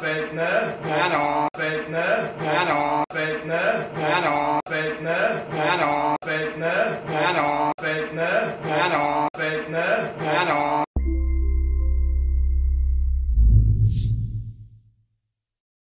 Fitness, piano, fitness, piano, fitness, piano, fitness, piano, fitness, piano, fitness, piano, fitness, piano.